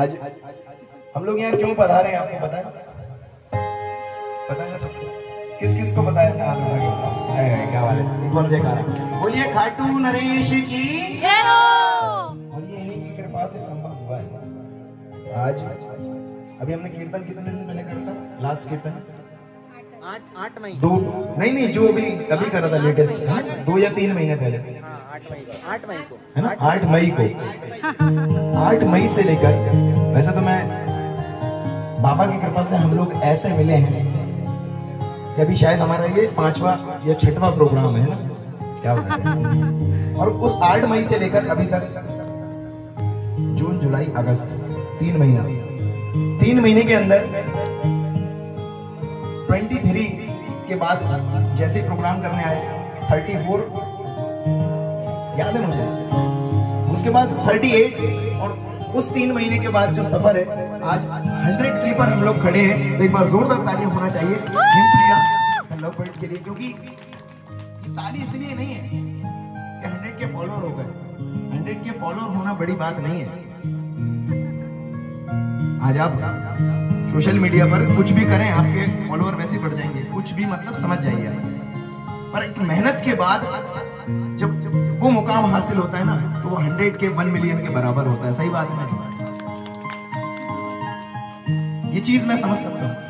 आज हम लोग यहाँ क्यों पधारे हैं आपको पता है? पता है सबको? किस किस को पता है? ऐसे हाथ उठा के बताओ। क्या बात है, एक बार जयकारा बोलिए खाटू नरेश की जय हो। और ये इन्हीं की कृपा से संभव हुआ है। आज अभी हमने कीर्तन कितने दिन पहले करा था? लास्ट कीर्तन 8 मई दो नहीं जो अभी करा था लेटेस्ट 2 या 3 महीने पहले 8 मई को है ना। 8 मई को 8 मई से लेकर वैसे तो मैं बाबा की कृपा से हम लोग ऐसे मिले हैं कि अभी शायद हमारा ये 5वां या 6वां प्रोग्राम है ना। क्या बात है। और उस 8 मई से लेकर अभी तक जून जुलाई अगस्त 3 महीना 3 महीने के अंदर 23 के बाद जैसे प्रोग्राम करने आए 34 याद है मुझे, उसके बाद 38 और उस 3 महीने के बाद जो सफर है आज 100 के पर हम लोग खड़े हैं। तो एक बार जोरदार ताली होना चाहिए हिमप्रिया लव बर्ड के लिए, क्योंकि ये ताली इसलिए नहीं है कि 100 के फॉलोअर हो गए। 100 के फॉलोअर होना बड़ी बात नहीं है। आज आप सोशल मीडिया पर कुछ भी करें आपके फॉलोअर वैसे बढ़ जाएंगे, कुछ भी मतलब समझ जाइए। पर एक मेहनत के बाद जब वो मुकाम हासिल होता है ना तो वो 100 के 1 मिलियन के बराबर होता है। सही बात है ना? ये चीज मैं समझ सकता हूँ।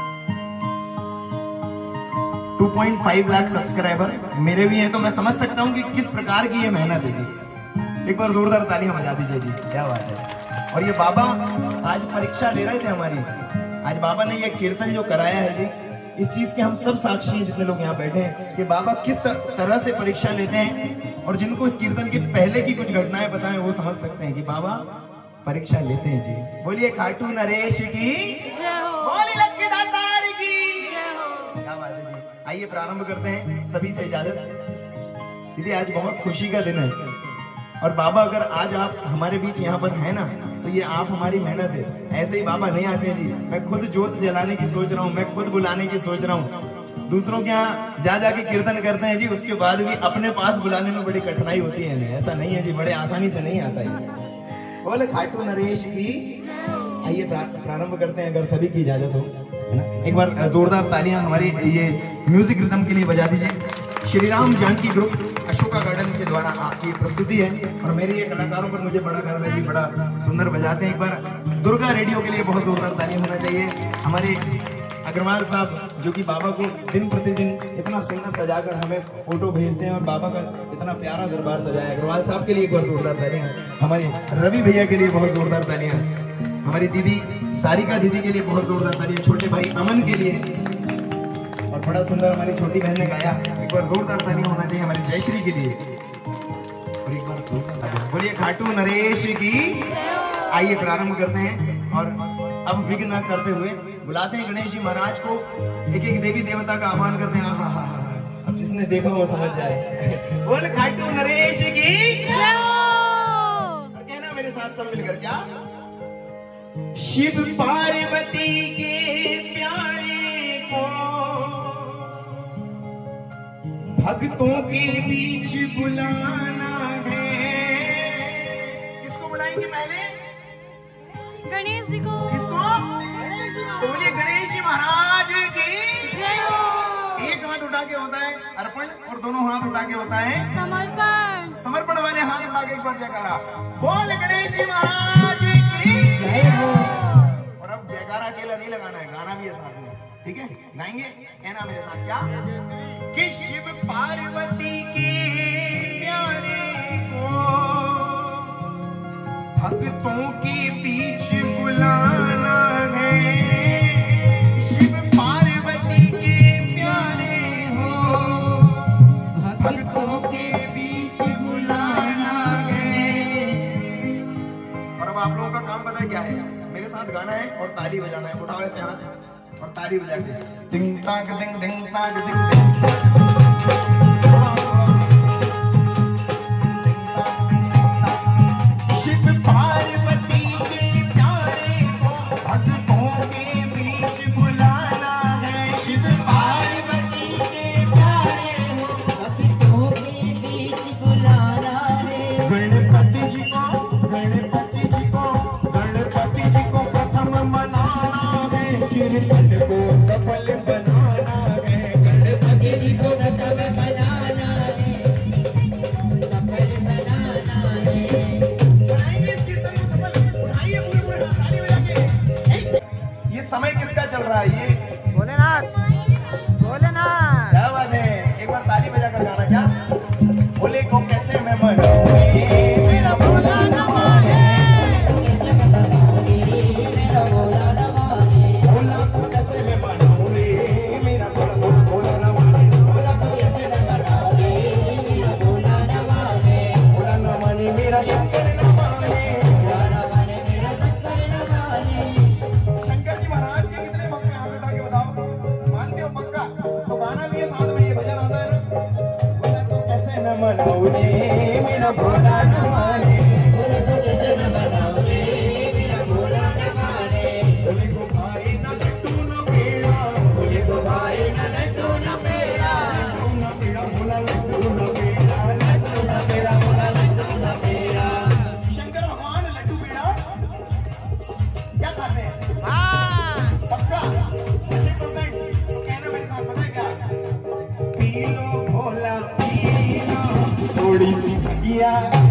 2.5 लाख सब्सक्राइबर मेरे भी हैं तो मैं समझ सकता हूँ कि किस प्रकार की ये मेहनत है जी। एक बार जोरदार तालियां बजा दीजिए जी। क्या बात है। और ये बाबा आज परीक्षा ले रहे थे हमारी। आज बाबा ने ये कीर्तन जो कराया है जी, इस चीज के हम सब साक्षी हैं जितने लोग यहाँ बैठे हैं कि बाबा किस तरह से परीक्षा लेते हैं। और जिनको इस कीर्तन के पहले की कुछ घटनाएं पता है वो समझ सकते हैं कि बाबा परीक्षा लेते हैं जी। बोलिए खाटू नरेश की जय हो। बोलिए लक्ष्मी दातार की जय हो। क्या बात है जी। आइए प्रारंभ करते हैं सभी से इजाजत। दीदी आज बहुत खुशी का दिन है और बाबा अगर आज आप हमारे बीच यहाँ पर है ना तो ये आप हमारी मेहनत है। ऐसे ही बाबा नहीं आते जी। मैं खुद जोत जलाने की सोच रहा हूँ, मैं खुद बुलाने की सोच रहा हूँ। दूसरों के यहाँ जा जाके कीर्तन करते हैं जी, उसके बाद भी अपने पास बुलाने में बड़ी कठिनाई होती है। नहीं ऐसा नहीं है जी, बड़े आसानी से नहीं आता है। बोले खाटू नरेश की। आइए प्रारंभ करते हैं अगर सभी की इजाजत हो, है ना। एक बार जोरदार तालियां हमारी ये म्यूजिक रिदम के लिए बजा दीजिए। श्री राम जानकी ग्रुप अशोका गार्डन के द्वारा आपकी प्रस्तुति है और मेरे ये कलाकारों पर मुझे बड़ा गर्व है जी, बड़ा सुंदर बजाते हैं। एक बार दुर्गा रेडियो के लिए बहुत जोरदार तालियां होना चाहिए। हमारे अग्रवाल साहब जो कि बाबा को दिन प्रतिदिन इतना सुंदर सजाकर हमें फोटो भेजते हैं और बाबा का इतना प्यारा दरबार सजाया। अग्रवाल साहब के लिए एक बार जोरदार तालियां। हमारे रवि भैया के लिए बहुत जोरदार तालियां। हमारी दीदी सारिका दीदी के लिए बहुत जोरदार तालियां। छोटे भाई अमन के लिए और बड़ा सुंदर हमारी छोटी बहन ने गाया। एक बार जोरदार तालियां होना चाहिए हमारी जयश्री के लिए। और एक बार जोरदार तालियां। बोलिए खाटू नरेश की। आइए प्रारंभ करते हैं और अब विघ्न न करते हुए बुलाते हैं गणेश जी महाराज को। एक एक देवी देवता का आह्वान करते हैं। अब जिसने देखा वो समझ जाए। बोल खाटू नरेश की जय हो। कहना मेरे साथ सब मिलकर क्या। शिव पार्वती के प्यारे को भक्तों के बीच बुलाना है। किसको बुलाएंगे पहले? गणेश जी को। किसको? तो बोलिए गणेश जी महाराज की जय हो। एक हाथ उठा के होता है अर्पण और दोनों हाथ उठा के होता है समर्पण। समर्पण वाले हाथ उठा के एक बार जयकारा। बोल गणेश जी महाराज की जय हो। और अब जयकारा अकेला नहीं लगाना है, गाना भी है साथ में। ठीक है, गाएंगे। कहना मेरे साथ क्या कि शिव पार्वती के प्यारे को भक्तों के बीच बुलाना है। शिव पार्वती के प्यारे हो भक्तों के बीच बुलाना है। और अब आप लोगों का काम पता है क्या है? मेरे साथ गाना है और ताली बजाना है। उठाओ ऐसे हाथ और ताली बजा के टिंग टांग टिंग टिंग टांग टिंग टिंग। गणपति जी को भोलेनाथ भोलेनाथ। क्या बात है, एक बार ताली बजाकर गाना। क्या भोले को कैसे मैं मनाऊं, मेरा भोला न माने। भोला को कैसे मैं मनाऊं, मेरा भोला न माने। भोला को कैसे मैं मनाऊं, मेरा भोला न माने। भोला न माने मेरा शंकर न माने। शंकर जी महाराज के कितने भक्त हैं, हाथ उठा के बताओ। मानते हो पक्का? तो गाना भी है साथ में, ये भजन आता है ना। भोला को कैसे न मनाऊं रे, मेरा भोला न माने। भोला को कैसे न मनाऊं रे, मेरा भोला न माने। भोले को भाई न लड्डू न पेड़ा, भोले को भाई न लड्डू न पेड़ा। लड्डू न पेड़ा भोला, लड्डू न पेड़ा, लड्डू न पेड़ा भोला, लड्डू न पेड़ा। शंकर भगवान लड्डू पेड़ा क्या खाते हैं? पक्का 100%। तो कहना मेरे साथ, पता है क्या? पी लो भोला पी लो, थोड़ी सी भगिया।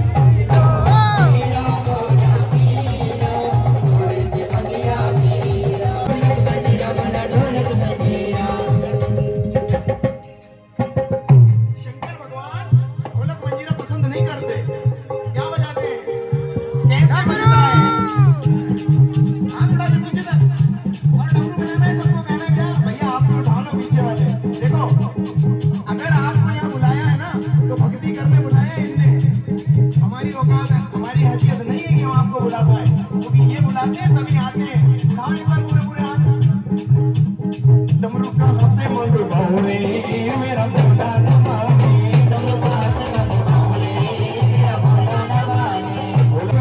शंकर भगवान ढोलक मंजीरा पसंद नहीं करते, क्या बजाते हैं? कैसे बजता है? हाथ उठा के पीछे तक। और डमरू बजाना है सबको। कहना क्या भैया, आप भी उठा लो पीछे वाले। देखो, अगर आपको यहाँ बुलाया है ना, तो भक्ति करने बुलाया है इनने। हमारी औकात है, हमारी हैसियत नहीं है कि हम आपको बुला पाए, क्योंकि ये बुलाते हैं तभी आते हैं। उठाओ एक बार पूरे पूरे हाथ। डमरू का हंसे मोर बाहुरे, मेरा भोला न माने। डमरू का हंसे मोर बाहुरे, मेरा भोला न माने। भोला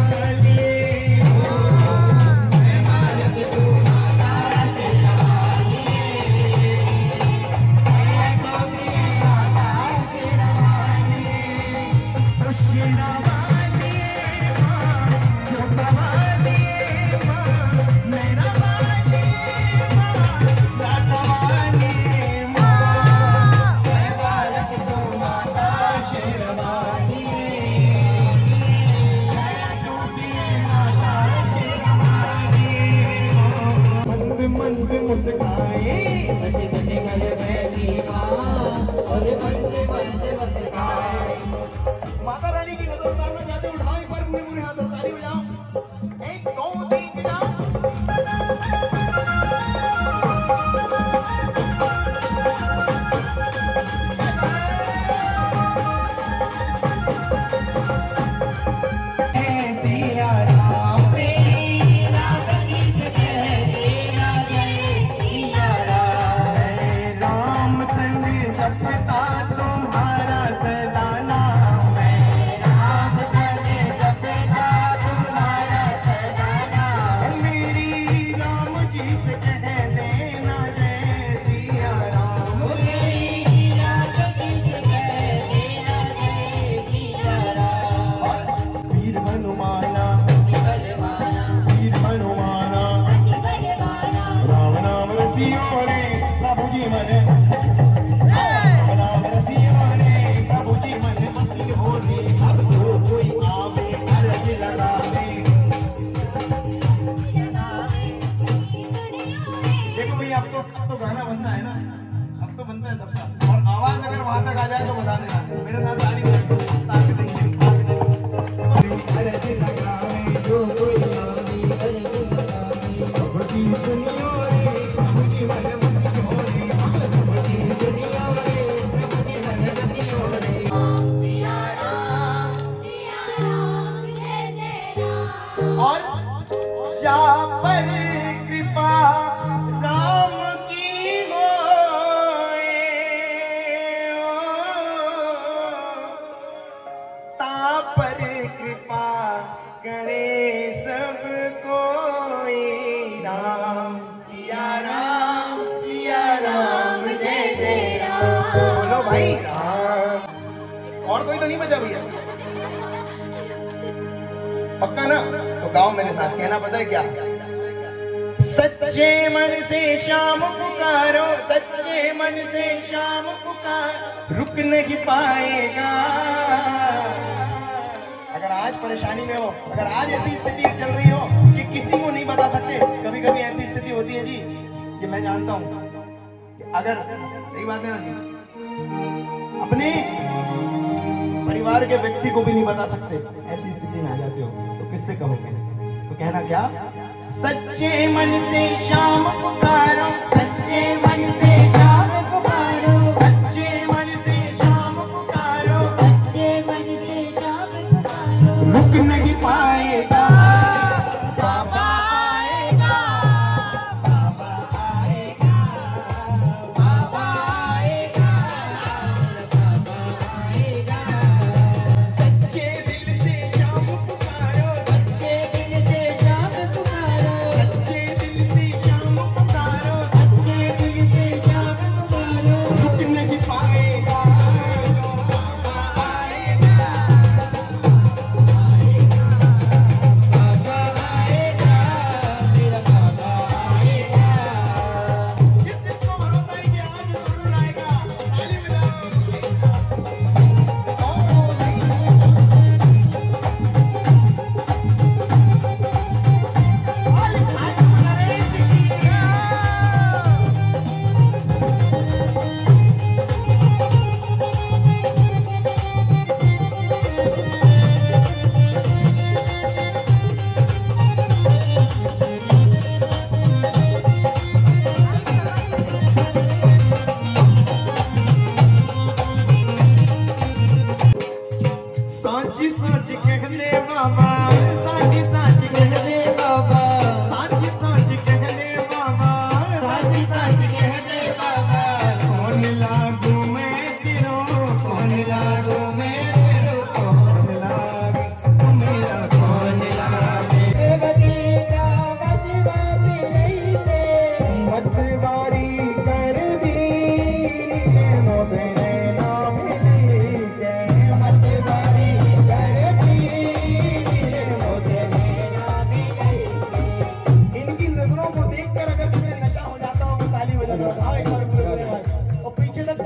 माता रानी की नजर उतारना चाहते हो? उठाओ एक बार पूरे पूरे हाथ और ताली बजाओ। 1 2 3 बजाओ। अब तो गाना बनना है ना, अब तो बनता है सबका। और आवाज अगर वहां तक आ जाए तो बता देना। मेरे साथ ताली बजाओ। और जा पर कृपा राम की होए, ता पर कृपा करे सब कोई। राम सिया राम जय जय राम। बोलो भाई राम। और कोई तो नहीं बचा भैया? पक्का ना? तो गाओ मेरे साथ। कहना पता है क्या? सच्चे मन से शाम पुकारो, सच्चे मन से शाम पुकार, रुक नहीं पाएगा। अगर आज परेशानी में हो, अगर आज ऐसी स्थिति चल रही हो कि किसी को नहीं बता सकते, कभी कभी ऐसी स्थिति होती है जी, ये मैं जानता हूँ। अगर सही बात है ना जी, अपने परिवार के व्यक्ति को भी नहीं बता सकते, ऐसी स्थिति में आ जाते हो तो किससे कहोगे? तो कहना क्या, सच्चे मन से शाम पुकारो, सच्चे मन से शाम पुकारो, सच्चे मन से शाम पुकारो, सच्चे मन से शाम पुकारो, रुक नहीं पाएगा बाबा आएगा, बाबा आएगा, बाबा आएगा, बाबा आएगा। सच्चे दिल से शाम पुकारो, सच्चे दिल से शाम पुकारो, सच्चे दिल से शाम पुकारो, सच्चे दिल से शाम पुकारो, रुक नहीं पाएगा बाबा आएगा, बाबा आएगा, मेरा बाबा आएगा। जिस जिसको भरोसा है कि आज जरूर आएगा, ताली बजाओ। साची साच कह दे बाबा, साची साच कह दे बाबा, साची साच कह दे बाबा, साची साच कह दे बाबा। कौन लागू मैं तेरो, कौन लागू मैं तेरो, कौन लागू मेरा, कौन लागे देवती का वजवा मिलई दे, मतवारी कर दी मोसे नाम मिली के, मतवारी कर दी, मुझे नैना मिलई दे। इनकी नजरों को देखकर अगर तुम्हें नशा हो जाता हो तो ताली बजा दो। आओ एक बार पूरे पूरे भाई, और पीछे तक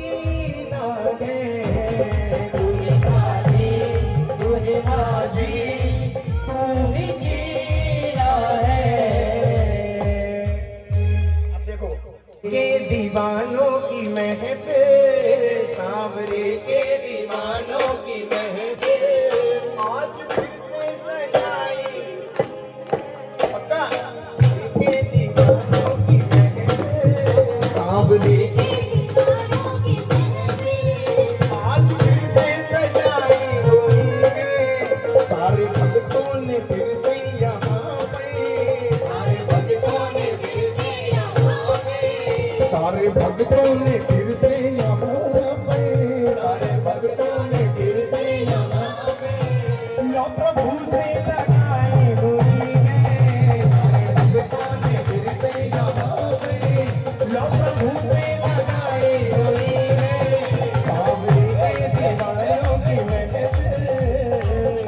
तुझे साथी, तुझे बाजी, तू ही जीना है। अब देखो, के दीवानों की महफिल, सांवरे के दीवानों की महफिल, आज फिर से सजाई, पक्का के दीवानों की महफिल, सांवरे दीवानों की महफिल, आज फिर से सजाई होगी, सारे भक्तों ने फिर से यहाँ पे, सारे भक्तों ने फिर से यहाँ पे, सारे भक्तों ने फिर से यहाँ पे, सारे भक्तों ने फिर से यहाँ पे, लो प्रभु से लगाई हुई है, सारे भक्तों ने फिर से यहाँ पे, लो प्रभु से लगाई हुई है, सावरी के दीवानों की महफिल,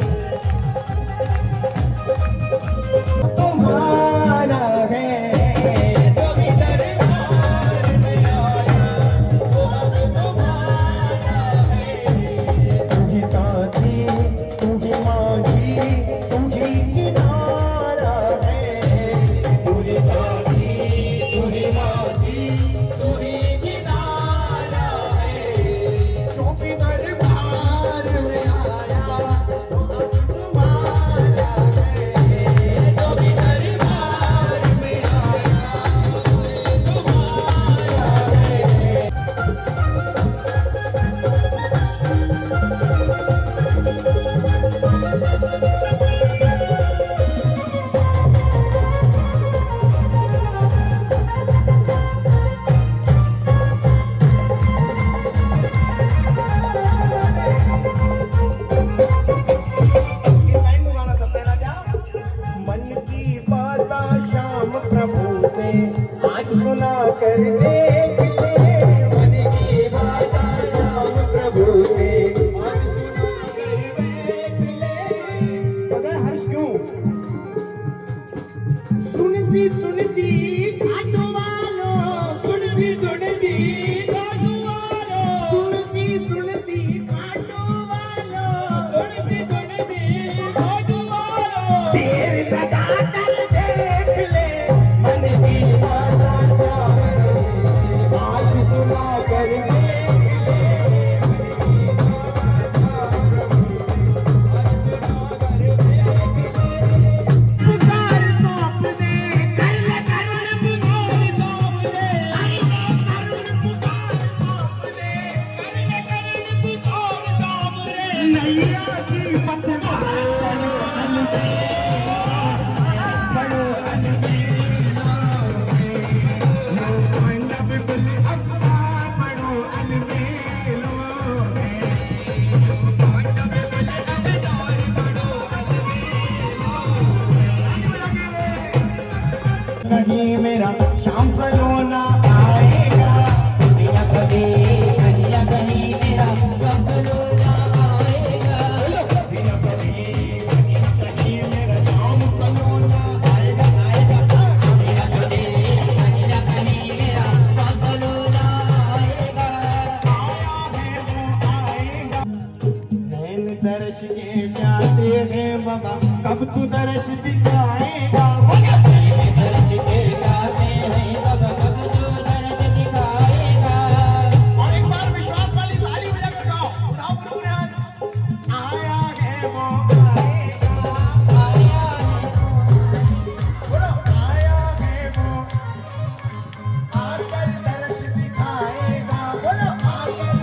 तुम्हारा है जो भी दरबार में आया, वो अब तुम्हारा है। तुझी साथी, तुझी माझी, तुझी किनारा है, तुझे साथी, तुझे माझी, तुझे किनारा है। जो भी दरबार में आया वो अब तुम्हारा है, जो भी दरबार में आया, तुम्हारा है। लाइन में गाना सब पहला क्या, मन की बात शाम प्रभु से आज सुना कर देख ले, मन की बात शाम प्रभु से आज सुना कर देख ले। पता है हर्ष क्यों? सुन सी काटो वालो, सुन सी काटो वालो, सुन सी काटो वालो, काटो वालो, देर लगा कर देख ले, मन की बात शाम कहीं मेरा शाम सलोना आएगा, बिना कभी कहीं कहीं मेरा शाम सलोना आएगा, बिना कभी कहीं मेरा शाम सलोना आएगा, बिना कभी कहीं मेरा शाम सलोना आएगा। नैन दर्श के प्यासे हैं बाबा, कब तू दर्श दिखाएगा। दर्श के गाते हैं बाबा, कब तू दर्श दिखाएगा। और एक बार विश्वास वाली ताली बजाकर गाओ, उठाओ प्रभु ने हाथ। आया है वो आएगा, आया है बोलो आया है वो, आकर दर्श दिखाएगा, बोलो आकर।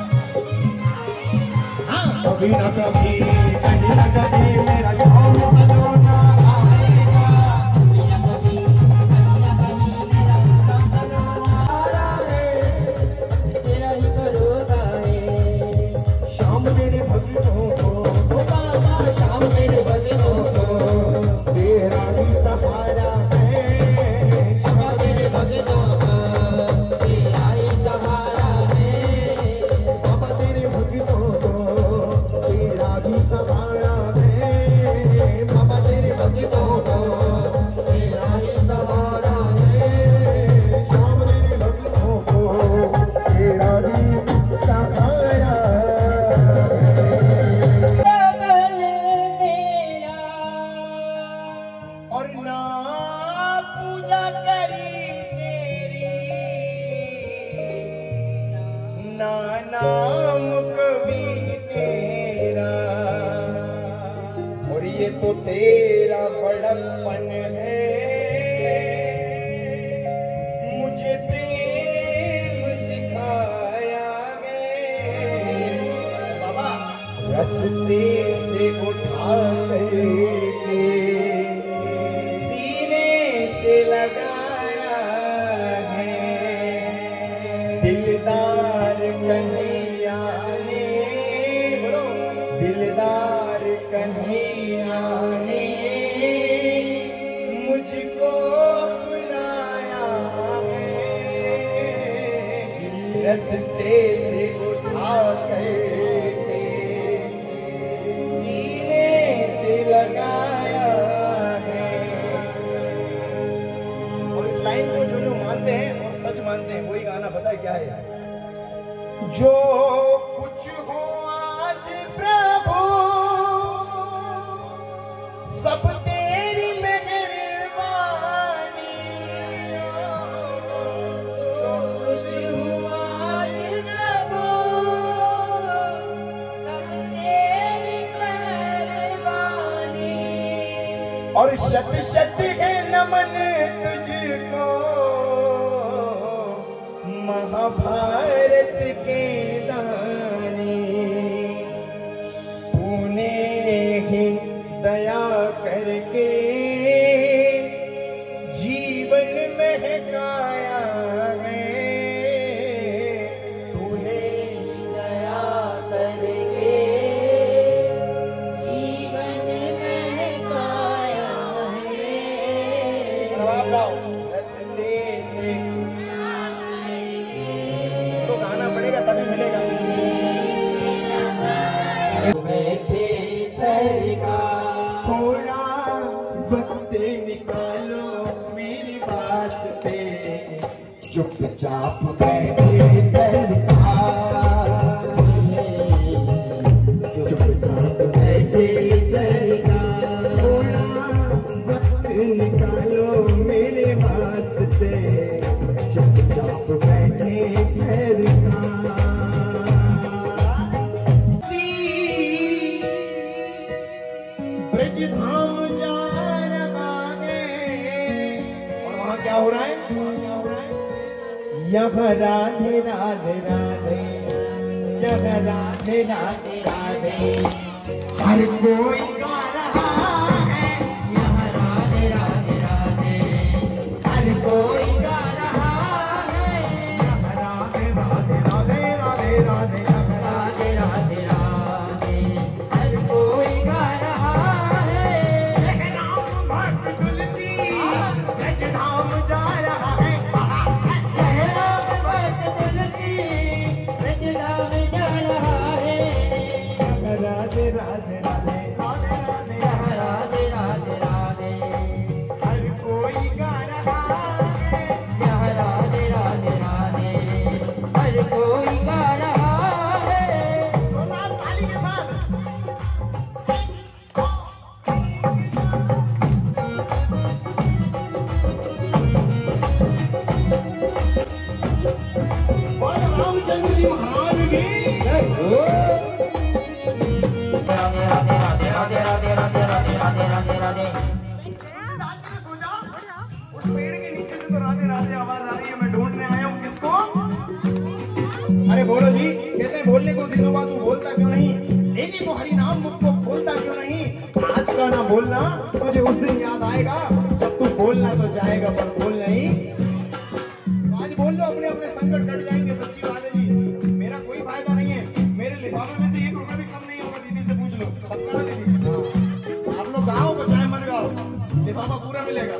हाँ, कभी न कभी कहीं न कहीं मेरा शाम सलोना आएगा, बिना कभी कहीं मेरा शाम सलोना है, तेरा ही भरोसा है। शाम मेरे भक्तों को, ओ बाबा शाम मेरे भक्तों को, तेरा ही सहारा है। शाम मेरे भक्तों को, तेरा ही सहारा है। बाबा तेरे भक्तों को तेरा भी सहारा है, बाबा तेरे भक्तों को तेरा ही सहारा है। शाम तेरे भक्तों को तेरा भी सहारा बगल मेरा और ना पूजा करी तेरी, ना नाम कभी तेरा, और ये तो तेरा बड़प्पन है, मुझे प्रेम सिखाया है बाबा, रस्ते से उठा करके सीने से लगाया है, दिलदार कन्हैया ने, बोलो दिलदार कन्हैया ने मुझको अपनाया है, रस्ते से उठा करके सीने से लगाया है। और इस लाइन को जो लोग मानते हैं और सच मानते हैं वही गाना पता है क्या है? जो कुछ हो आज प्रभु सब तेरी मेहरबानी, जो कुछ हुआ आज प्रभु सब तेरी मेहरबानी। और शत शत है नमन तुझको महाभारत के दानी, तूने ही दया करके जीवन महकाया है, तूने दया करके जीवन महकाया है। जवाब लाओ, रस्ते से तो गाना पड़ेगा तभी मिलेगा। बैठे सरकार थोड़ा वक्त निकालो मेरी बात पे, चुपचाप बैठे सरकार, चुपचाप बैठे सरकार, थोड़ा वक्त निकालो मेरे वास्ते, चुपचाप बैठे सरकार। ब्रज धाम जा रहा है, और वहाँ क्या हो रहा है? यहाँ राधे राधे राधे, यहाँ राधे राधे राधे, हर कोई गा रहा है, यहाँ राधे राधे राधे, हर कोई गा रहा है, यहाँ राधे राधे राधे राधे राधे राधे राधे हर कोई गा रहा है राधे राधे राधे हर कोई गा रहा है। जोरदार ताली के साथ और रामचंद्र जी महाराज की राधे राधे राधे राधे राधे राधे राधे राधे राधे राधे राधे ने सोचा उस पेड़ के नीचे से तो राधे राधे आवाज आ रही है, मैं ढूंढने आया हूँ किसको। अरे बोलो जी, कहते हैं बोलने को दिनों बाद तू बोलता क्यों नहीं, लेने को हरि नाम मुख को खोलता क्यों नहीं। आज का ना बोलना तुझे उस दिन याद आएगा जब तू बोलना तो चाहेगा पर बोल नहीं। आज बोल लो, अपने अपने संकट कट जाएंगे। सच्ची बात है जी, मेरा कोई फायदा नहीं है, मेरे लिफाफे में से 1 रुपया भी कम नहीं होगा। दीदी से पूछ लो, पक्का दीदी। आप लोग गाओ बचाए मन गाओ, लिफाफा पूरा मिलेगा।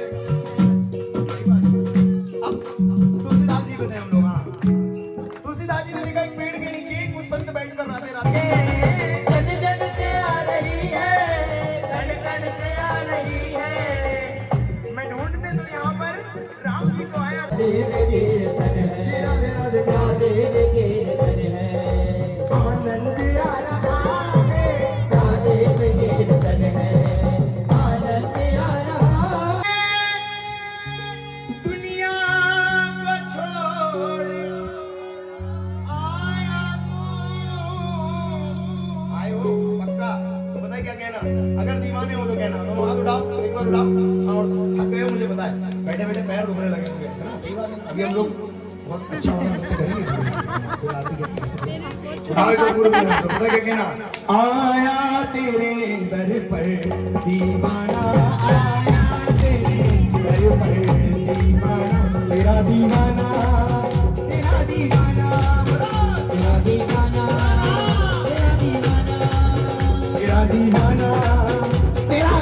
अब तुलसीदास जी बताए हम लोग। हाँ, तुलसीदास जी ने लिखा एक पेड़ के नीचे कुछ संत बैठकर राधे राधे जन जन से आ रही है, कण कण से आ रही है। मैं ढूंढने तो यहाँ पर राम जी को आया। देव कीर्तन है, राधे राधे देव कीर्तन है, आनंद आ रहा है, देव कीर्तन है, आनंद आ रहा है। दुनिया को छोड़ आया आयो पक्का। तो पता है क्या कहना, अगर दीवाने हो तो कहना, दोनों हाथ उठाओ, एक बार उठाओ। हाँ, और थक गए हो मुझे पता है, बैठे बैठे पैर दुखने लगे होंगे, है ना। सही बात है। अभी हम लोग बहुत अच्छा वाला नृत्य करेंगे। फिर आरती के उठाओ एक बार पूरा मिला। तो पता है क्या कहना, आया तेरे दर पर दीवाना, आया तेरे दर पर दीवाना, तेरा दीवाना, तेरा दीवाना, तेरा दीवाना, तेरा दीवाना, तेरा दीवाना, तेरा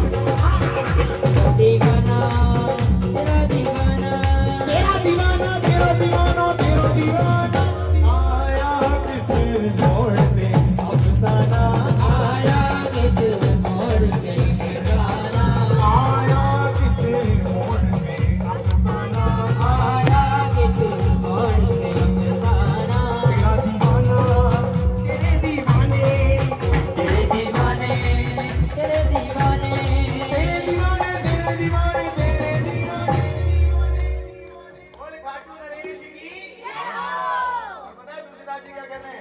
दीवाना, तेरा दीवाना, तेरा दीवाना, तेरा दीवाना, तेरा दीवाना। आया किस मोड़ पे अफसाना, आया किस मोड़ पे गाना, आया किस मोड़ पे अफसाना, आया किस मोड़ पे गाना। तेरा दीवाना, तेरे दीवाने, तेरे दीवाने, तेरे दीवाने, तेरे दीवाने, तेरे दीवाने, तेरे दीवाने। बोले खाटू नरेश की। और पता है तुलसीदास जी क्या कहते हैं,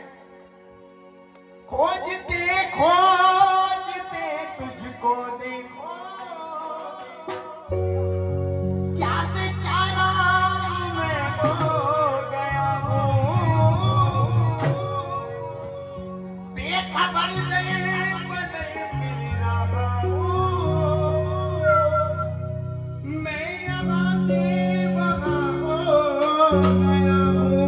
खोजते खोजते तुझको देखो, क्या से क्या राम मैं हो गया हूँ, बेखबर दे बदे मेरी रामा हूँ, मैं यहाँ से वहाँ हो गया हूँ।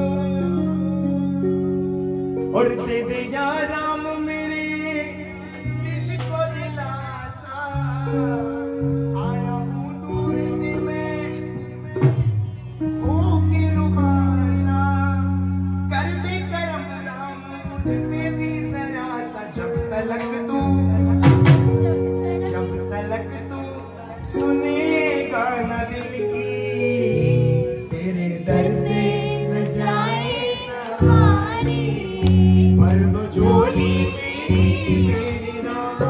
और दे दे या राम मेरे दिल को दिलासा, आया हूँ दूर से मैं होके रुखासा, कर दे करम राम मुझ पे भी जरा सा। जब तलक तू सुनेगा न दिल की, तेरे दर से न जाए सहारी, भर दो झोली मेरी रामा,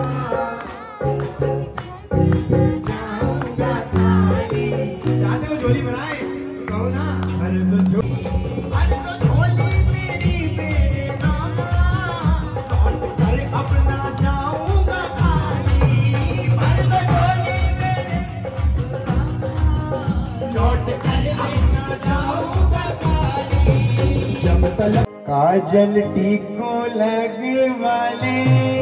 जाऊंगा थारी। चाहते हो झोली बनाए तो कहो ना, भर दो झोली मेरे रामा, लौट कर अपना जाऊंगा थारी, भर दो झोली मेरे लौट कर अपना जाऊंगा थारी। जब तलक काजल टीको लगे वाले,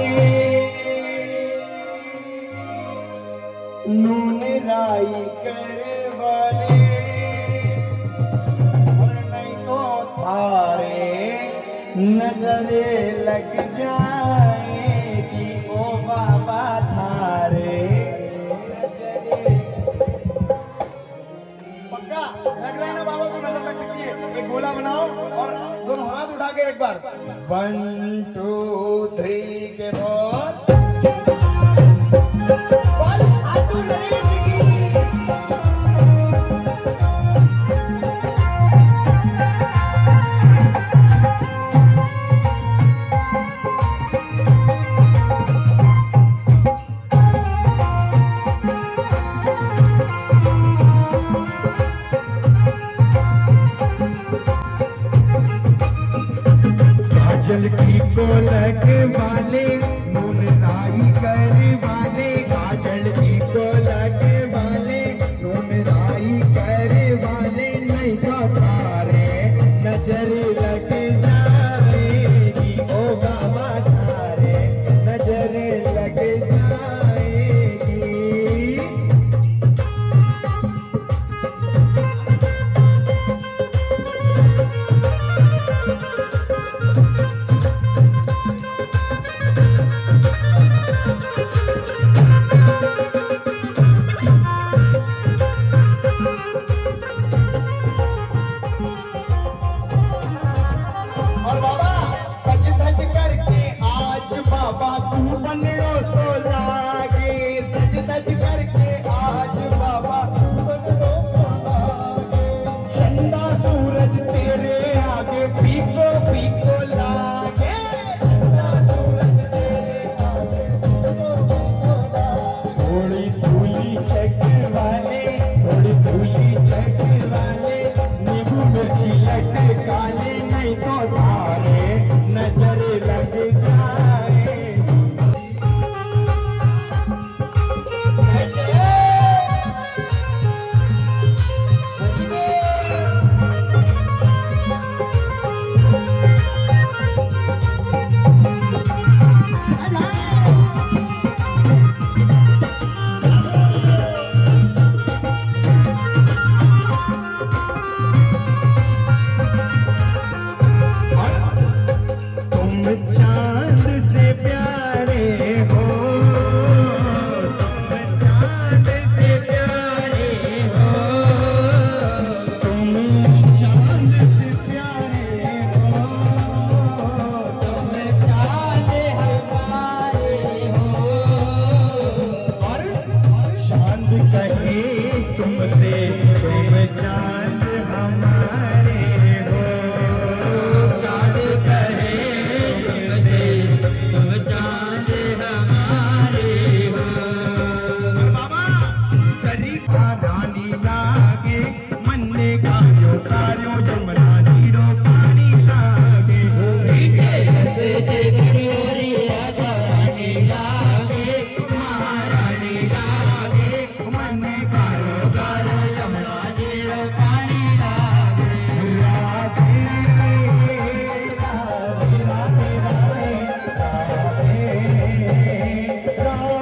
नून राई करे वाले, और नहीं तो थारे नजरे लग जाएगी ओ बाबा थारे नजरे। पक्का लग रहा है ना बाबा को नजर लग सकती है। एक गोला बनाओ और दोनों हाथ उठा के एक बार 1 2 3 के बाद काजल की कोलक वाले नून राई कर वाले, काजल की कोलक वाले नून राई कर वाले, नहीं तो तारे नजर लग जाएगी, ओ बाबा तारे नजर लग जाएगी। और बाबा सज धज करके आज बाबा तू बनलो सो लागे, सज धज करके आज बाबा तू बनलो सो लागे, चंदा सूरज तेरे आगे पीको पीको लागे, चंदा सूरज तेरे आगे पीको पीको लागे। थोड़ी धूली चक वाले, थोड़ी धूली चक वाले, नींबू मिर्ची लटकाले, नहीं तो तारे नजर लग जाए। तुम चांद से प्यारे हो, तुम चांद से प्यारे हो, तुम चांद से प्यारे हो, तुम चांद हमारे हो। और चांद कहे तुमसे तुम चांद हमारे हो, चांद कहे तुमसे तुम चांद हमारे हो। बाबा शरीफा रानी लागे, मन्ने गायो गायो जमुना नीरो पानी लागे, मीठे रस से करियोरी राधा रानी लागे, महारानी लागे, मन्ने गायो गायो जमुना नीरो पानी लागे। राधे राधे राधे राधे राधे राधे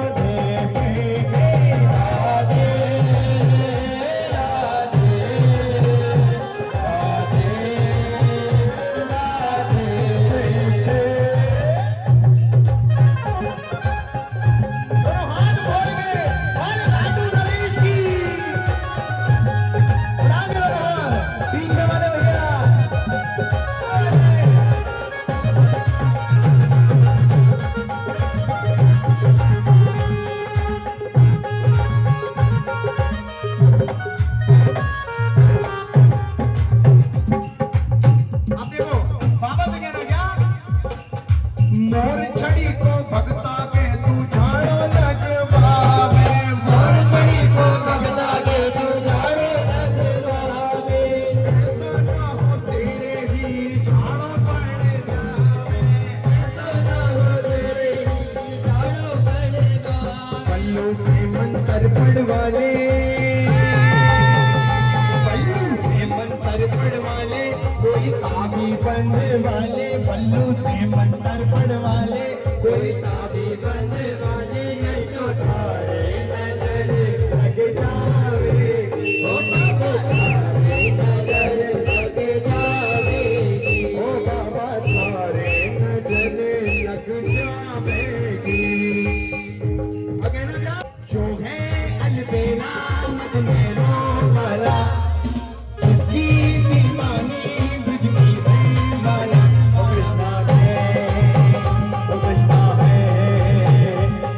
अब देखो बाबा से कहना क्या, मोर छड़ी को भगता के तू झाड़ो लगवावे, मोर छड़ी को भगता के तू झाड़ो लगवावे, ऐसा ना हो तेरे ही झाड़ो पड़ जावे, ऐसा ना हो तेरे ही झाड़ो पड़ जावे। पल्लू से मंत्र पढ़वाले, पल्लू से मंत्र पढ़वाले, कोई ताबी बनने वाले, पल्लू से मंत्र पढ़वाले, कोई ताबी बनने वाले, नहीं तो तारे नजर लग जावे, ओ बाबा तारे नजर लग जावे, ओ बाबा तारे नजर लग जावेगी। अगे ना जा जो है अलबेला मदनेरो वाला, जिसकी दीवानी बिजली वाला, ओ कृष्णा है, ओ कृष्णा है,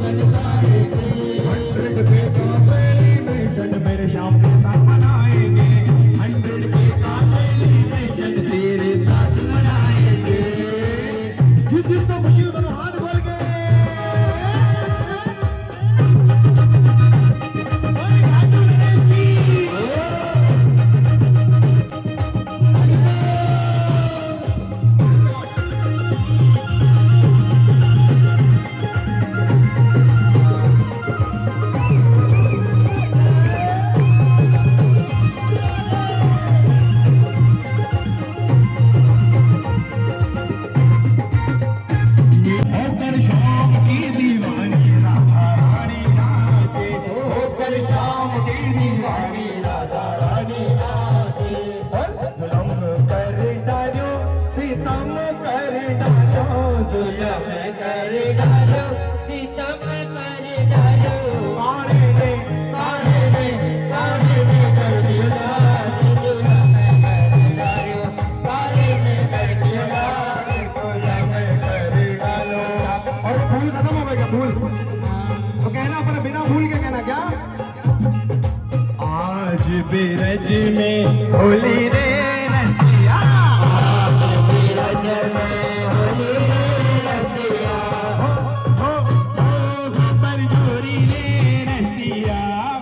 बिरज में होली रे रसिया, आज बिरज में होली रे रसिया, हो पर जोरी रे रसिया,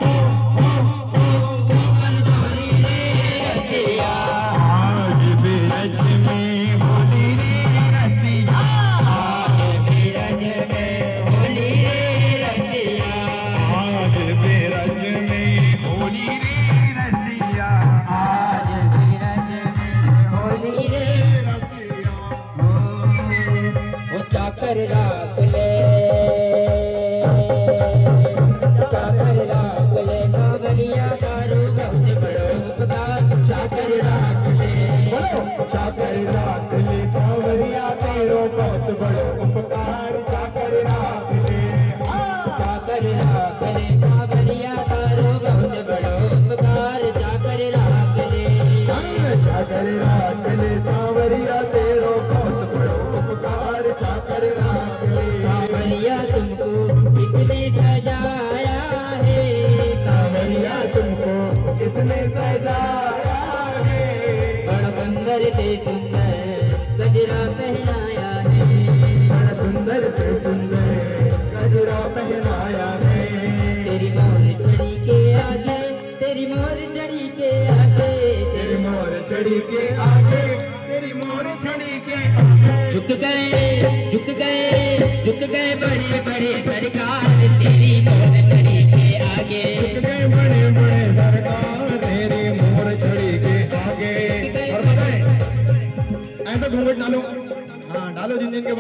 पर जोरी रे रसिया, आज बिरज में होली रे रसिया, आज बिरज में होली रे रसिया, आज बिरज में होली रे रसिया, आज बिरज में होली रे रसिया। वो चाकर राख ले, चाकर राख ले, कांवरिया दारू बहुत बड़ो उपकार, चाकर राख ले, चाकर राख ले सावरिया तेरो बहुत बड़ो उपकार, चाकर राख ले चाकर राख ले, कांवरिया दारू बहुत बड़ो उपकार, चाकर राख ले, चाकर राख ले सावरिया तेरो बहुत बड़ो उपकार, चाकर राख ले कांवरिया तुमको किसने सजाया है, सावरिया तुमको किसने सजाया है, बड़ा सुंदर से सुंदर गजरा पहनाया है, बड़ा सुंदर से सुंदर गजरा पहनाया है, तेरी मोर छड़ी के आगे, तेरी मोर छड़ी के आगे, तेरी मोर छड़ी के आगे, तेरी मोर छड़ी के आगे झुक गए, झुक गए, झुक गए बड़े बड़े सरकार, तेरी मोर छड़ी के आगे, गए बड़े बड़े सरकार तेरी मोर छड़ी के आगे। और बताएं ऐसा घूंघट डालो, हाँ डालो जिन जिन के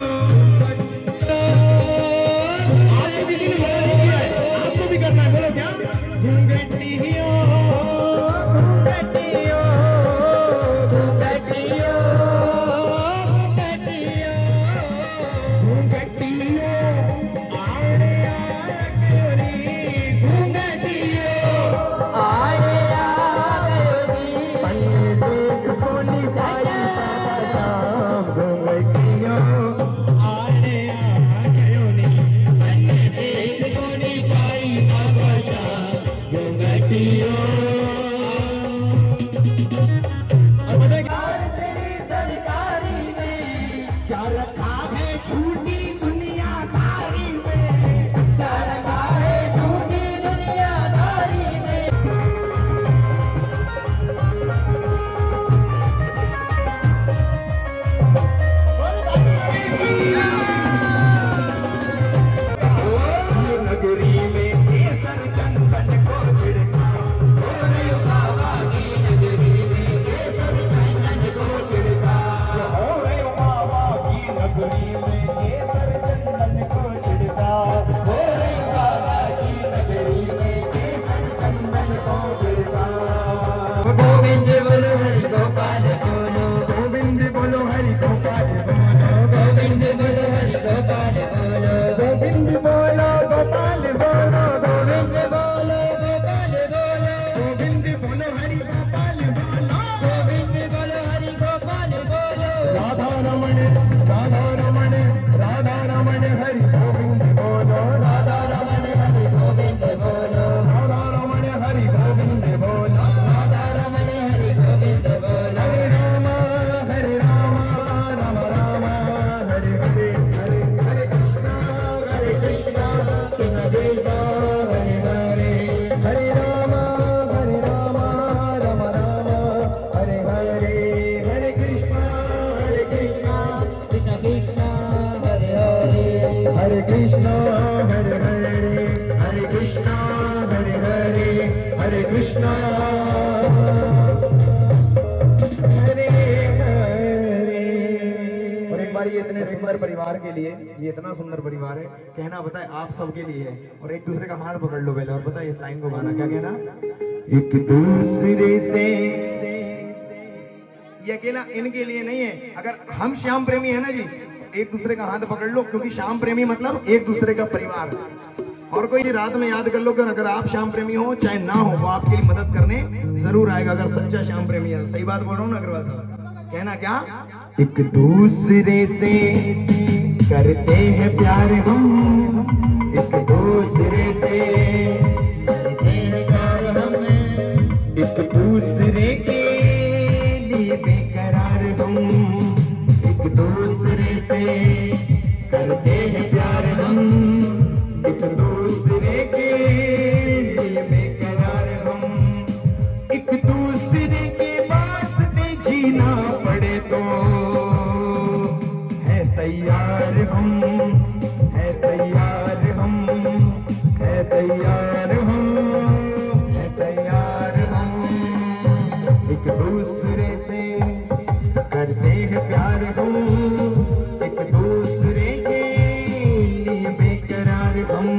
आपको किसी ने बोला नहीं है, आपको भी करना है, बोलो क्या घूंघटियो घूंघटियो घूंघटियो, घूंघटियो, घूंघटियो आड़े आके घूंघटियो आड़े आ गयोरी, पन्ने देख कोनी पाई बाबा शाम घूंघटियो आड़े आके अन्य देख कोनी पाई बाबा शाह, घूंघटियो, और बताएं तेरी सरकारी में क्या रखा है झूठी दुनियादारी में, क्या रखा है झूठी दुनियादारी में, नगरी में केसर चंदन को छिड़का, ओरे बाबा की नगरी में केसर चंदन को छिड़का, ओरे बाबा की नगरी में केसर चंदन को छिड़का, ओरे बाबा की नगरी में केसर चंदन को छिड़का। गोविंद बोलो हरि गोपाल बोलो, गोविंद बोलो हरि गोपाल बोलो, गोविंद बोलो हरि गोपाल बोलो, गोविंद बोलो गोपाल बोलो। सुंदर परिवार के लिए, ये इतना सुंदर परिवार है, कहना बताए आप सबके लिए है। और एक दूसरे का हाथ पकड़ लो पहले और बताए इस लाइन को गाना क्या कहना, एक दूसरे से। ये अकेला इनके लिए नहीं है, अगर हम श्याम प्रेमी है ना जी, एक दूसरे का हाथ पकड़ लो, क्योंकि श्याम प्रेमी मतलब एक दूसरे का परिवार। और कोई रात में याद कर लो कि अगर आप श्याम प्रेमी हो चाहे ना हो, वो आपके लिए मदद करने जरूर आएगा, अगर सच्चा श्याम प्रेमी है। सही बात बोल रहा हूँ ना अग्रवाल साहब? कहना क्या, एक दूसरे से करते हैं प्यार हम, एक दूसरे से करते हैं प्यार हम, एक दूसरे के लिए बेकरार हम, एक दूसरे से करते हैं प्यार हम, एक दूसरे के लिए बेकरार हम, एक दूसरे के वास्ते जीना पड़े तो है तैयार हम, है तैयार हम, है तैयार हम, है तैयार हम, एक दूसरे से करते हैं प्यार हम, एक दूसरे के लिए बेकरार हम।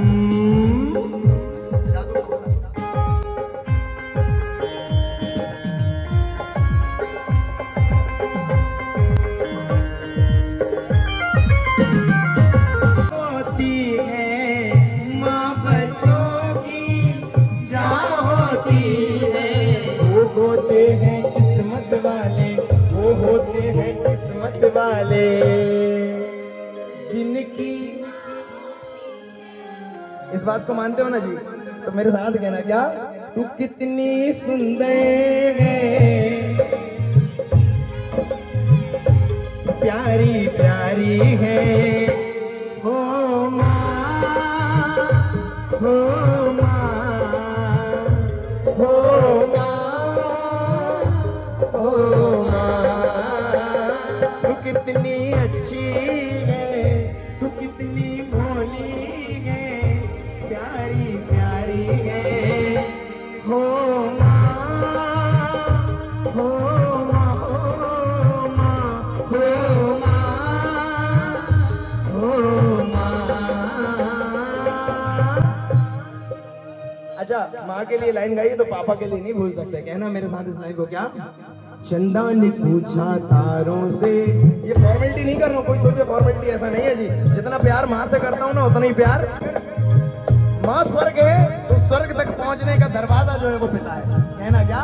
होती है माँ बच्चों की जहाँ होती है, वो होते हैं किस्मत वाले, वो होते हैं किस्मत वाले, जिनकी। इस बात को मानते हो ना जी? तो मेरे साथ कहना क्या, तू कितनी सुंदर है, प्यारी प्यारी है, हो माँ, हो माँ, हो माँ, हो माँ, तू कितनी अच्छी है, तू कितनी भोली है, प्यारी प्यारी है, हो माँ, हो माँ, हो माँ, हो माँ, हो माँ। अच्छा, माँ के लिए लाइन गाई तो पापा के लिए नहीं भूल सकते, कहना मेरे साथ इस लाइन को क्या, चंदा ने पूछा तारों से। ये फॉर्मेलिटी नहीं कर रहा हूँ, कोई सोचे फॉर्मेलिटी, ऐसा नहीं है जी। जितना प्यार माँ से करता हूँ ना उतना ही प्यार, माँ स्वर्ग है तो स्वर्ग तक पहुंचने का दरवाजा जो है वो पिता है। कहना क्या,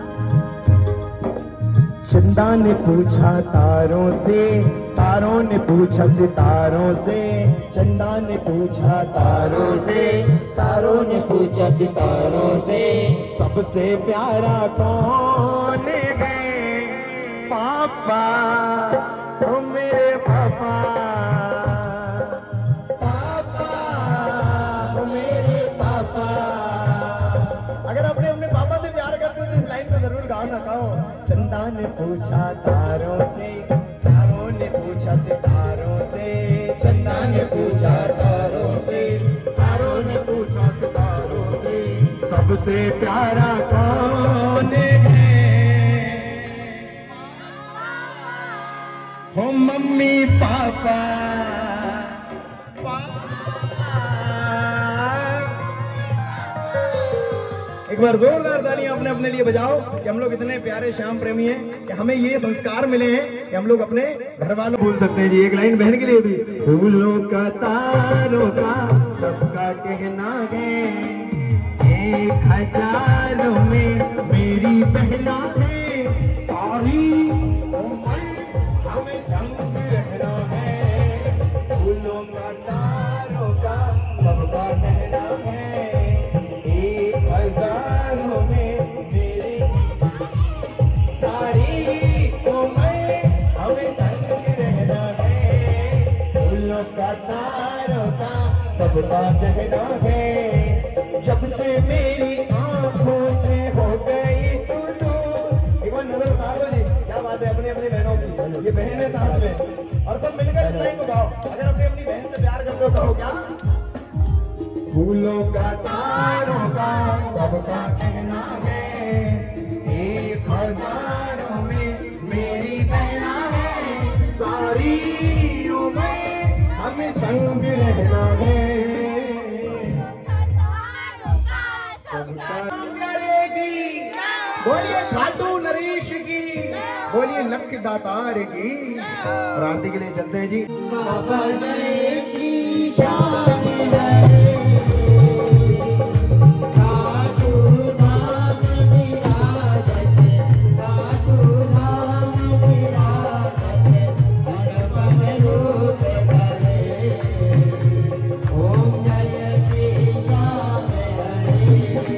चंदा ने पूछा तारों से, तारों ने पूछा सितारों से, चंदा ने पूछा तारों से, तारों ने पूछा सितारों से, सबसे प्यारा कौन है, पापा, ओ मेरे पापा, पापा, ओ मेरे पापा। अगर अपने अपने पापा से प्यार करते हो तो इस लाइन को जरूर गाओ ना, गाओ। चंदा ने पूछा तारों से, तारों ने पूछा सितारों से, चंदा ने पूछा तारों से, तारों ने पूछा सितारों से, सबसे प्यारा कौन है, हो मम्मी पापा, एक बार जोरदार तालियां अपने अपने लिए बजाओ कि हम लोग इतने प्यारे श्याम प्रेमी हैं कि हमें ये संस्कार मिले हैं कि हम लोग अपने घर वालों भूल सकते हैं जी। एक लाइन बहन के लिए भी, फूलों का तारों का सबका कहना है, 1000 में मेरी बहना है, सारी उम्र हमें संग रहना है, फूलों का तारों का सबका कहना है, 1000 में मेरी सारी उम्र हमें संग रहना है, फूलों का तारों का सबका कहना है, जब से मेरी आंखों से हो गई तू दूर। एक बार नजर उतार दो जी, क्या बात है अपनी अपनी बहनों की, ये बहन है साथ में, और सब मिलकर इस लाइन को गाओ। अगर अपनी अपनी बहन से प्यार करते हो कहो क्या, फूलों का तारों का सबका कहना है, 1000 में मेरी बहना है, सारी उम्र संग रहना है। बोलिए खाटू नरेश की, बोलिए लख दातार की। और आरती के लिए चलते हैं जी। बाबा जय श्री श्याम हरे, खाटू धाम विराजत, खाटू धाम विराजत, बड़पन रूप धरे। ओम जय श्री श्याम हरे,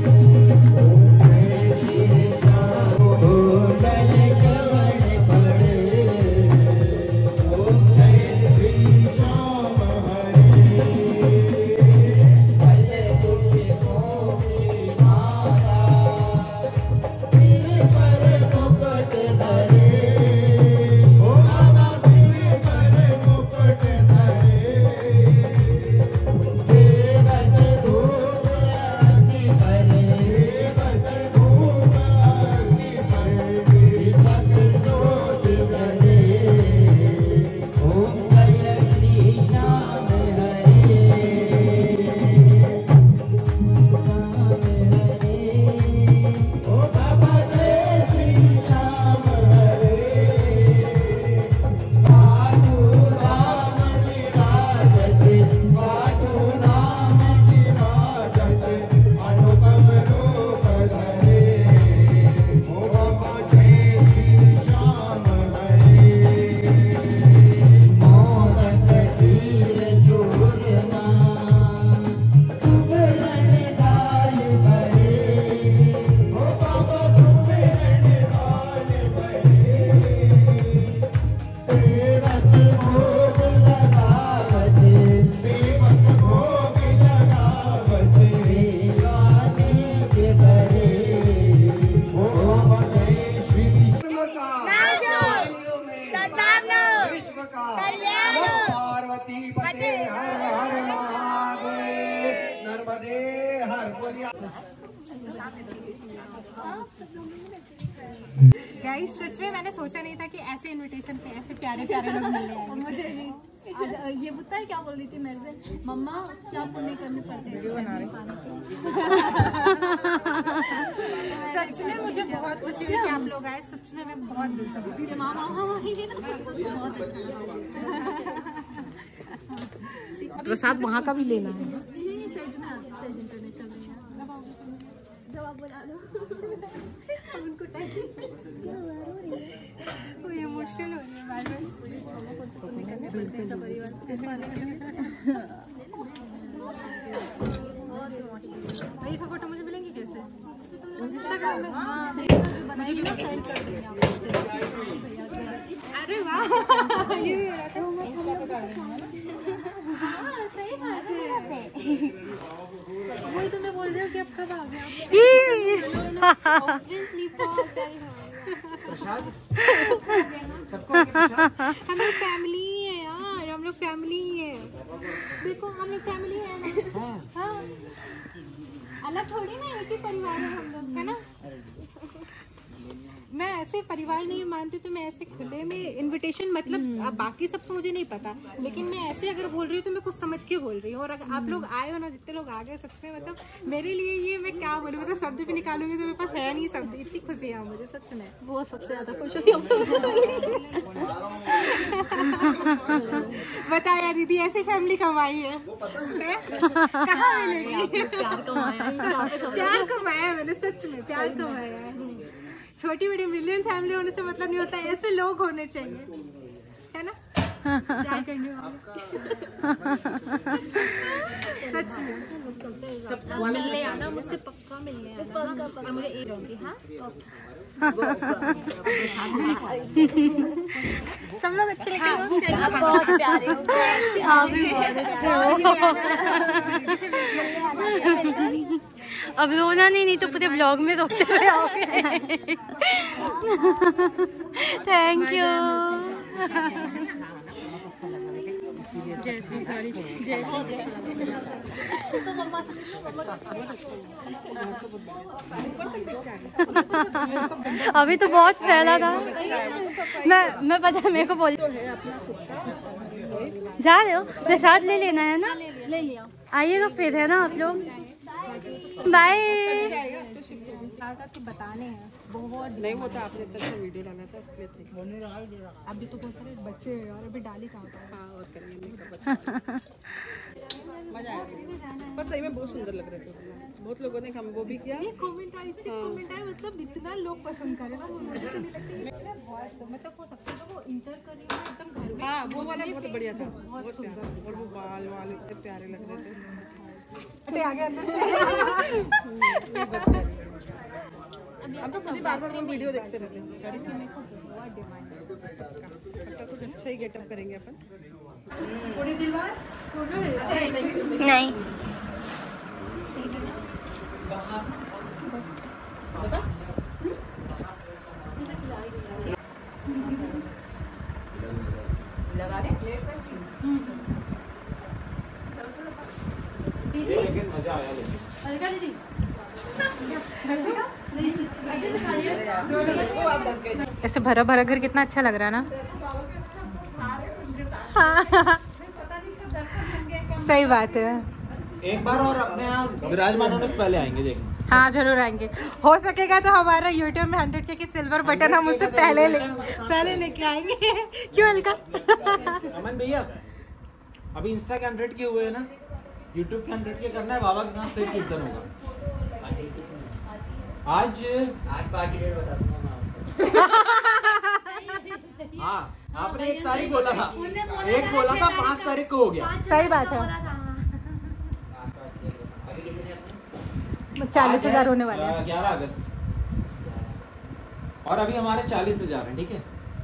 गाइस सच में मैंने सोचा नहीं था कि ऐसे इनविटेशन पे ऐसे प्यारे प्यारे लोग मिले हैं। मुझे नहीं ये पता है क्या बोल रही थी मैं से, मम्मा क्या पुण्य करने पड़ते हैं सच में मुझे बहुत खुशी हुई कि आप लोग आए। सच में मैं बहुत दिल से खुश थी। मामा बहुत अच्छा प्रसाद वहाँ का भी लेना है। उनको इमोशनल हो रही है। ये सब फोटो मुझे मिलेंगी कैसे? इंस्टाग्राम में? हाँ मुझे भी सेंड कर देंगे। अरे वाह सही बात है। वही तो मैं बोल रही हूँ कि अब कब आ गया? हम लोग फैमिली ही है यार, हम लोग फैमिली ही है। देखो हम लोग फैमिली है ना। हाँ अलग थोड़ी ना, एक ही परिवार है हम लोग, है ना। मैं ऐसे परिवार नहीं मानती तो मैं ऐसे खुले में इनविटेशन मतलब अब बाकी सबको मुझे नहीं पता, लेकिन मैं ऐसे अगर बोल रही हूँ तो मैं कुछ समझ के बोल रही हूँ। और अगर आप लोग आए हो ना, जितने लोग आ गए, सच में मतलब मेरे लिए ये मैं क्या बोलूँ, मतलब शब्द भी निकालूंगी तो मेरे पास है नहीं शब्द। इतनी खुशी है मुझे सच में, वो सबसे ज्यादा खुश हुई। बता यार दीदी, ऐसी फैमिली कमाई है कहाँ मिलेगी? प्यार कमाया मैंने, सच में प्यार कमाया है। छोटी बड़ी मिलियन फैमिली होने से मतलब नहीं होता, ऐसे लोग होने चाहिए, है ना। क्या करने सच में मिलने आना, मुझसे पक्का मिलने आना। और मुझे एक होगी। हाँ सब लोग अच्छे लगे, बहुत प्यारे हो, आप भी बहुत अच्छे हो। अब रोना नहीं तो पूरे ब्लॉग में रोते हुए आओगे। Thank you. अभी तो बहुत फैला था। मैं पता है मेरे को बोल जा रहे हो? प्रसाद ले लेना है ना? ले लिया। आइएगा फिर, है ना आप लोग? बाय। कि बताने हैं बहुत नहीं होता, आपने तक से वीडियो डाला था उसके लिए अभी तो बहुत सारे बच्चे हैं यार, अभी डाली कहाँ पर। हाँ और करेंगे मजा आया। बस सही में बहुत सुंदर लग रहे थे उसमें, बहुत लोगों ने हम वो भी किया। कमेंट आई मतलब इतना लोग पसंद करे ना, वो मुझे तो नहीं लगती बहुत, मतलब वो सबसे तो वो इंटर कर रही है एकदम घर में। हाँ वो वाला बहुत बढ़िया था, बहुत प्यारा, और वो बाल वाल इतने प्यारे लग रहे थे। आगे अंदर हम तो खुद ही बार बार वो वीडियो देखते रहते हैं। मेरे को बहुत डिमांड है, कुछ अच्छा ही गेटअप करेंगे अपन। नहीं दीदी ऐसे भरा भरा घर कितना अच्छा लग रहा है ना। सही बात है। एक बार और अपने यहाँ विराजमान होने से पहले आएंगे देखना। हाँ जरूर आएंगे, हो सकेगा तो हमारा YouTube में 100K की सिल्वर बटन हम उससे पहले लेके आएंगे। क्यों अलका? अमन भैया अभी इंस्टा के 100K हुए हैं ना, YouTube के 100K करना है, बाबा के साथ फिर कीर्तन होगा। आज पार्टी डेट बता दूंगा। हाँ आपने 1 तारीख बोला था, 1 बोला था, 5 तारीख को हो गया। सही बात है। 40,000 होने वाले हैं 11 अगस्त, और अभी हमारे 40,000 हैं। ठीक है,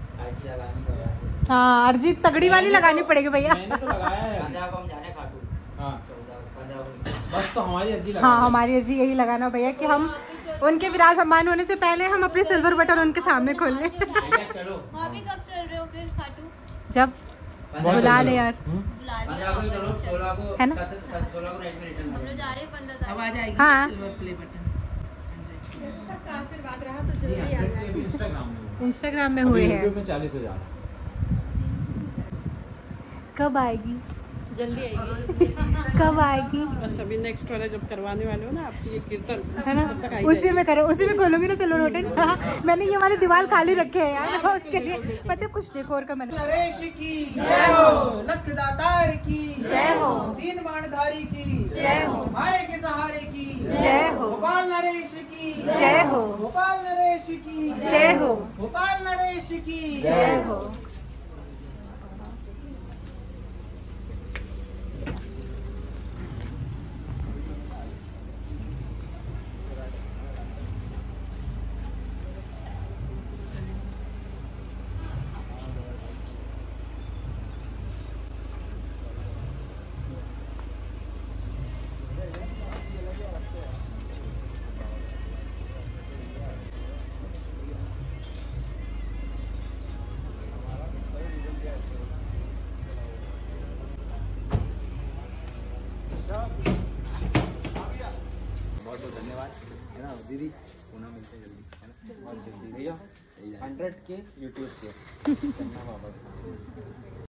हाँ अर्जी तगड़ी वाली लगानी पड़ेगी भैया। मैंने तो लगाया है। हाँ बस तो हमारी अर्जी लगा। हाँ हमारी अर्जी यही लगाना भैया कि हम उनके विराजमान होने से पहले हम अपने सिल्वर बटन उनके सामने खोल लें। चलो अभी कब चल रहे हो फिर खाटू? जब बुला ले यार, है ना? हम लोग जा रहे हैं 15 अब आ जाएगी हाँ। Silver play button. सबका आशीर्वाद रहा तो जल्दी आ जाएगी। इंस्टाग्राम में हुए हैं। यूट्यूब में 40,000। कब आएगी? जल्दी आएगी। कब आएगी? बस अभी नेक्स्ट वाला जब करवाने वाले हो ना आप ये कीर्तन, है ना, तब तक आई उसी में करो, उसी में खोलूंगी ना सिल्वर बटन। हाँ, मैंने ये वाले दीवार खाली रखे हैं यार उसके लिए, पता कुछ डेकोर का मैंने। नरेश की जय हो, लखदातार की जय हो, 3 बाणधारी की जय हो, मारे के सहारे की जय हो, गोपाल नरेश की जय हो, गोपाल नरेश की जय हो, गोपाल नरेश की जय हो। दीदी पुनः मिलते जल्दी, है ना? भैया 100K यूट्यूब पे करना बाबा।